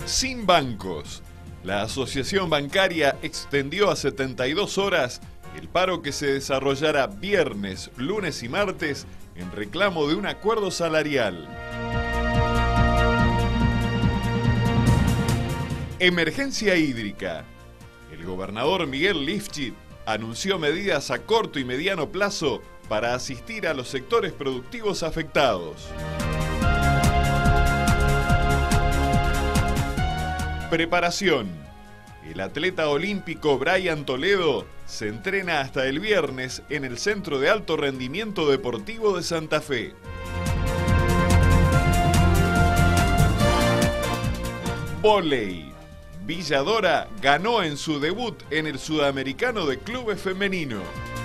sin bancos. La Asociación Bancaria extendió a 72 horas el paro que se desarrollará viernes, lunes y martes en reclamo de un acuerdo salarial. Emergencia hídrica. El gobernador Miguel Lifchit anunció medidas a corto y mediano plazo para asistir a los sectores productivos afectados. Preparación. El atleta olímpico Brian Toledo se entrena hasta el viernes en el Centro de Alto Rendimiento Deportivo de Santa Fe. Vóley. Villa Dora ganó en su debut en el Sudamericano de Clubes Femenino.